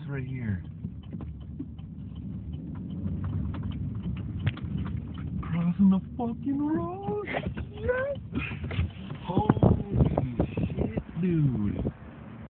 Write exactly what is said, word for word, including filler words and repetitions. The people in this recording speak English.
right here. Crossing the fucking road. Yes! Holy shit, dude.